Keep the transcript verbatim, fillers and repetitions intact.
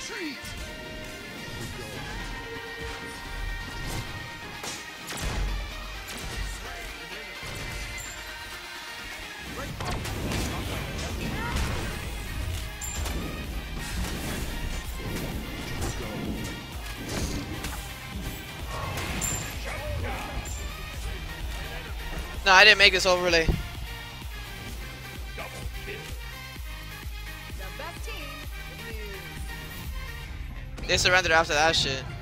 No, I didn't make this overlay. They surrendered after that shit.